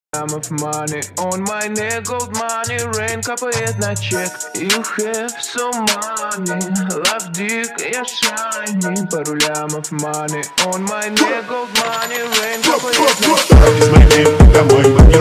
Of money on my neck, gold money, rain капает на чек. You have so money, love dick, я shiny. Пару лямов money on my neck, gold money, rain капает на чек. Из моей домой,